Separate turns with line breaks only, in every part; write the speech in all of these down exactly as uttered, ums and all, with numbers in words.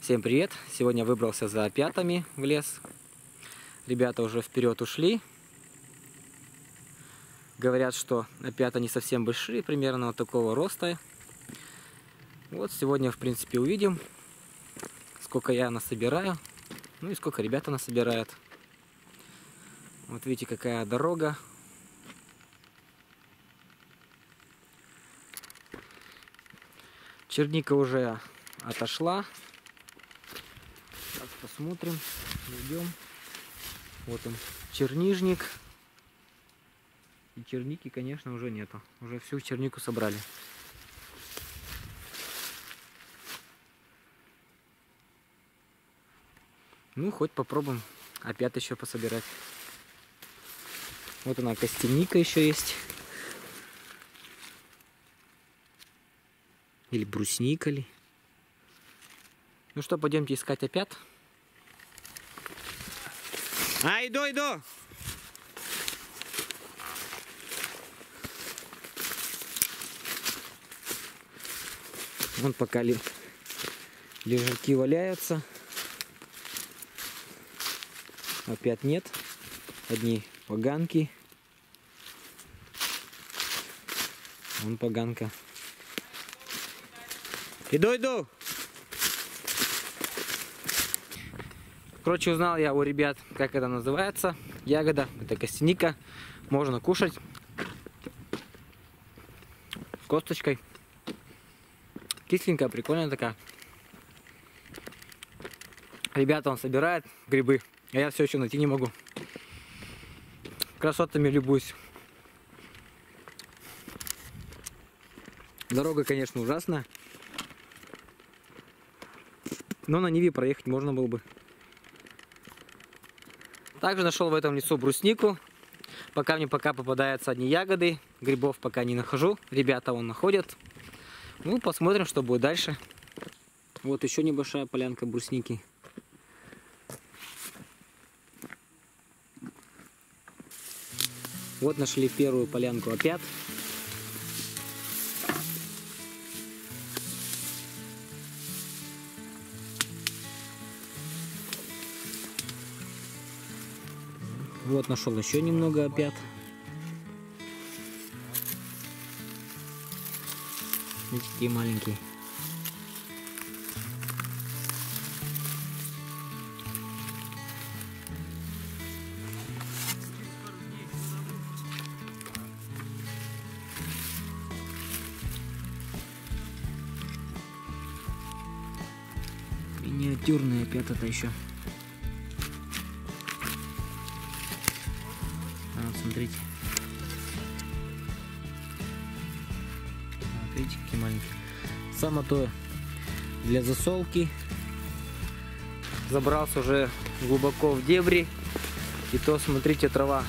Всем привет! Сегодня выбрался за опятами в лес. Ребята уже вперед ушли. Говорят, что опята не совсем большие, примерно вот такого роста. Вот сегодня, в принципе, увидим, сколько я насобираю, ну и сколько ребята насобирают. Вот видите, какая дорога. Черника уже отошла. Сейчас посмотрим, идем. Вот он, чернижник. И черники, конечно, уже нету. Уже всю чернику собрали. Ну, хоть попробуем опять еще пособирать. Вот она, костяника еще есть. Или брусника ли. Ну что, пойдемте искать опят. А, иду, иду! Вон пока ли лежаки валяются. Опять нет. Одни поганки. Вон поганка. Иду, иду! Короче, узнал я у ребят, как это называется. Ягода. Это костяника. Можно кушать. С косточкой. Кисленькая, прикольная такая. Ребята, он собирает грибы. А я все еще найти не могу. Красотами любуюсь. Дорога, конечно, ужасная. Но на Ниве проехать можно было бы. Также нашел в этом лесу бруснику. Пока мне пока попадаются одни ягоды. Грибов пока не нахожу. Ребята вон находят. Ну, посмотрим, что будет дальше. Вот еще небольшая полянка брусники. Вот нашли первую полянку опят. Вот нашел еще немного опят. Видите, такие маленькие. Миниатюрные опята-то еще. А, вот смотрите. Вот видите, какие маленькие. Само то для засолки. Забрался уже глубоко в дебри. И то, смотрите, трава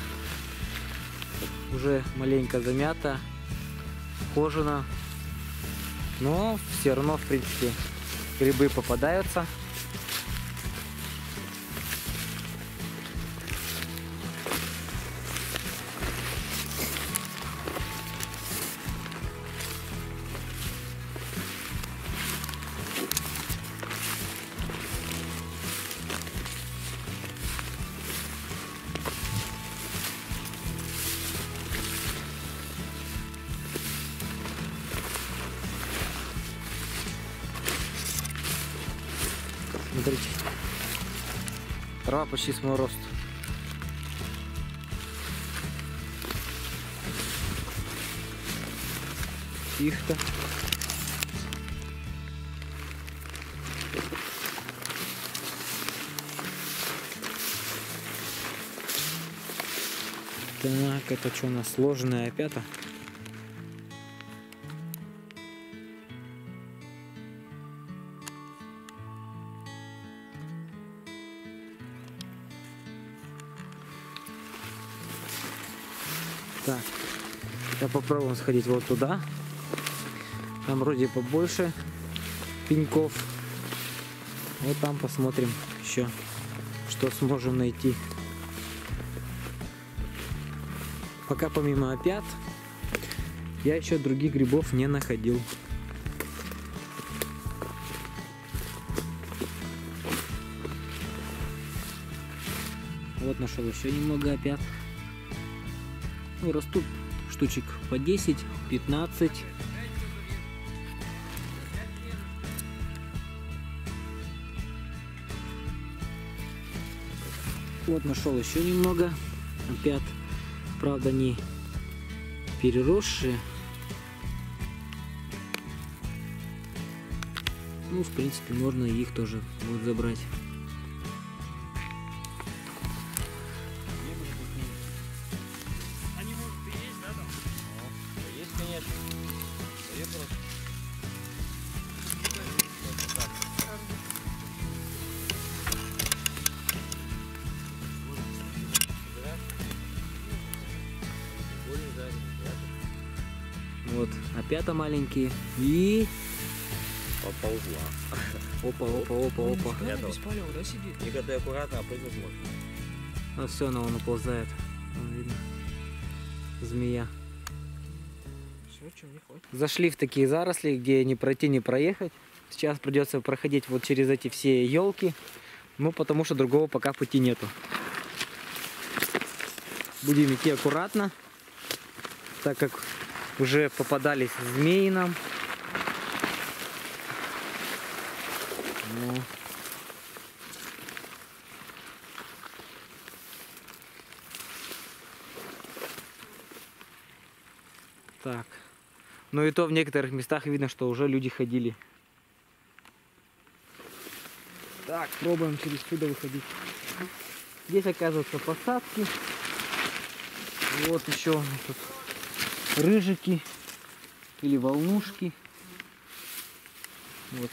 уже маленько замята, ухожена. Но все равно, в принципе, грибы попадаются. Смотрите, трава почти с моего роста. Пихта. Так, это что у нас, сложенная опята? Так, я попробую сходить вот туда. Там вроде побольше пеньков. Вот там посмотрим еще, что сможем найти. Пока помимо опят я еще других грибов не находил. Вот нашел еще немного опят. Ну, растут штучек по десять, пятнадцать. Вот нашел еще немного опят. Правда, не переросшие. Ну, в принципе, можно и их тоже будет забрать.
Они, может, и есть, да, там?
Ну, есть, конечно. Свои просто.
Вот, опята маленькие. И...
Поползла.
Опа, опа, опа, опа.
Да, без палева, да, сидит?
Ника, ты аккуратно, а прыгнуть можно.
Ну все, она вон уползает. Вон видно. Змея.
Все, чем не хватит.
Зашли в такие заросли, где не пройти, не проехать. Сейчас придется проходить вот через эти все елки. Ну, потому что другого пока пути нету. Будем идти аккуратно, так как уже попадались змеи нам. Ну. Так. Ну и то в некоторых местах видно, что уже люди ходили. Так, пробуем через сюда выходить. Здесь оказываются посадки. Вот еще тут рыжики или волнушки. Вот.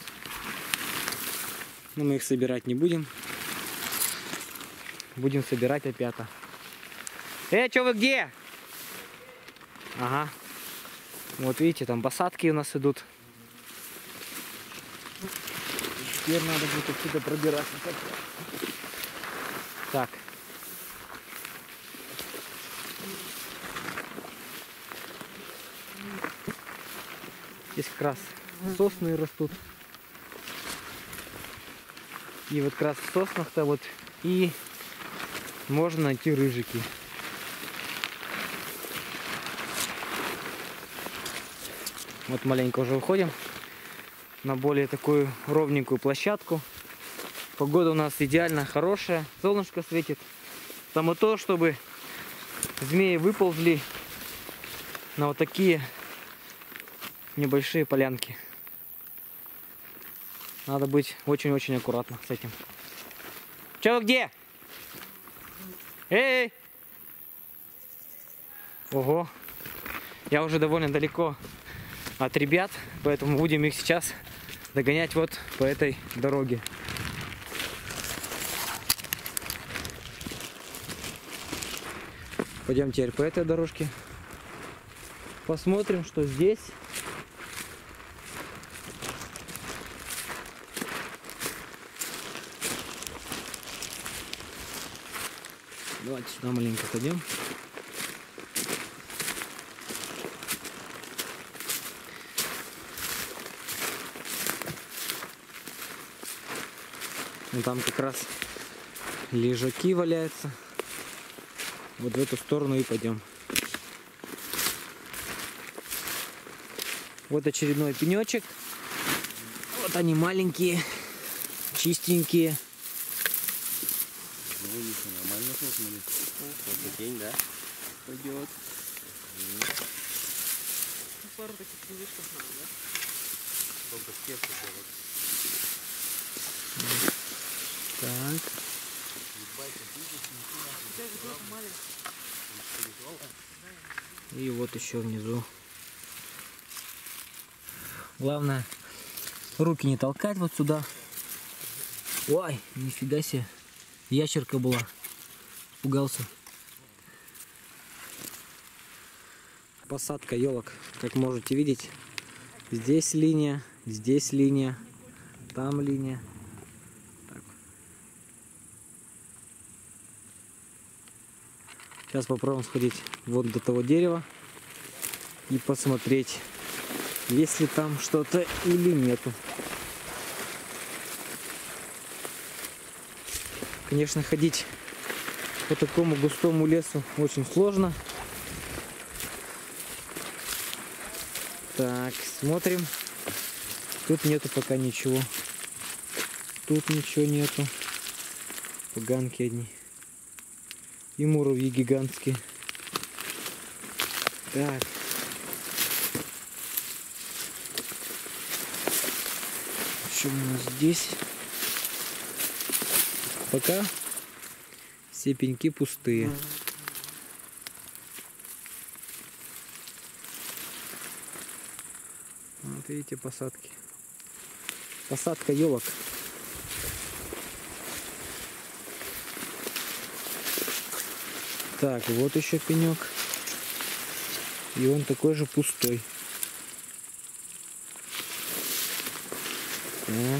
Но мы их собирать не будем. Будем собирать опята. Э, что вы где? Ага. Вот видите, там посадки у нас идут. Теперь надо будет отсюда пробираться. Так. Здесь как раз сосны растут. И вот как раз в соснах-то вот и можно найти рыжики. Вот маленько уже выходим на более такую ровненькую площадку. Погода у нас идеально хорошая, солнышко светит. Само то, чтобы змеи выползли на вот такие небольшие полянки. Надо быть очень-очень аккуратно с этим. Че вы где? Эй! Ого! Я уже довольно далеко от ребят, поэтому будем их сейчас догонять вот по этой дороге. Пойдем теперь по этой дорожке. Посмотрим, что здесь. Давайте сюда маленько пойдем. Ну, там как раз лежаки валяются. Вот в эту сторону и пойдем. Вот очередной пенечек. Вот они маленькие, чистенькие.
Ну, еще нормально, смотри. Вот такие, да? Пойдет.
Ну, пару таких книжков надо, да?
Только степку вот.
Так. И вот еще внизу. Главное, руки не толкать вот сюда. Ой, нифига себе. Ящерка была. Пугался. Посадка елок, как можете видеть. Здесь линия, здесь линия, там линия. Так. Сейчас попробуем сходить вот до того дерева и посмотреть, есть ли там что-то или нету. Конечно, ходить по такому густому лесу очень сложно. Так, смотрим. Тут нету пока ничего. Тут ничего нету. Поганки одни. И муравьи гигантские. Так. Что у нас здесь? Пока все пеньки пустые. Вот видите, посадки. Посадка елок. Так, вот еще пенек. И он такой же пустой. Так.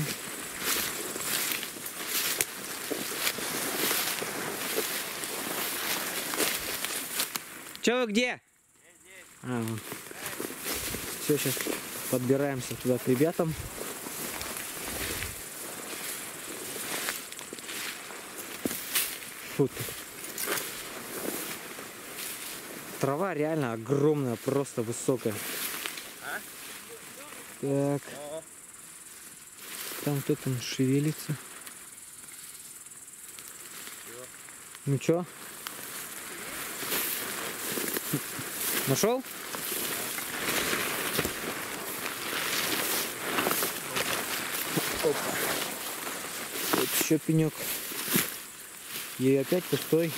Че вы где? А, вот. Все, сейчас подбираемся туда к ребятам. Фу ты. Трава реально огромная, просто высокая.
А?
Так.
О.
Там кто-то шевелится.
Чё?
Ну чё? Нашел? Опа. Вот еще пенек. И опять пустой.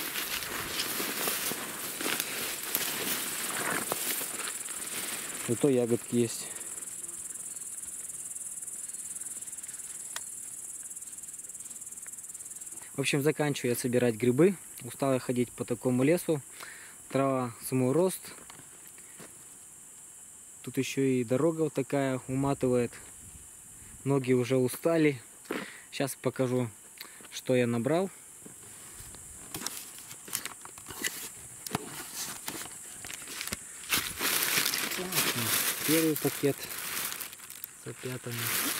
Зато ягодки есть. В общем, заканчиваю я собирать грибы. Устал я ходить по такому лесу. Трава самой рост. Тут еще и дорога вот такая уматывает. Ноги уже устали. Сейчас покажу, что я набрал. Первый пакет с опятами.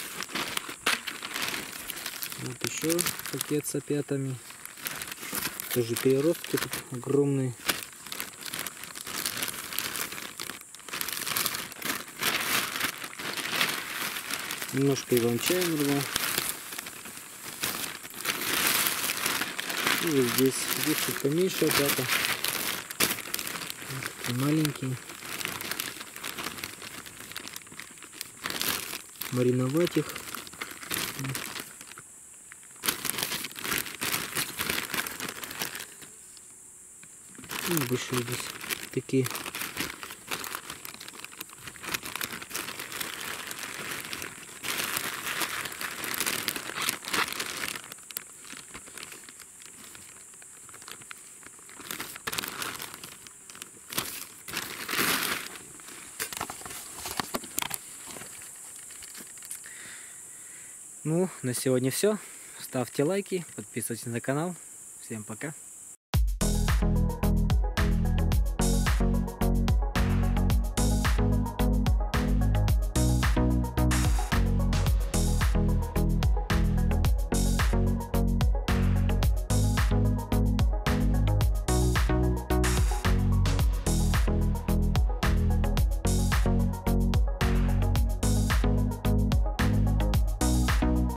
Вот еще пакет с опятами. Тоже переростки тут огромные. Немножко иван-чая нарвал. И вот здесь. Здесь чуть поменьше опята. Такие маленькие. Мариновать их. И выше здесь такие. Ну, на сегодня все. Ставьте лайки, подписывайтесь на канал. Всем пока.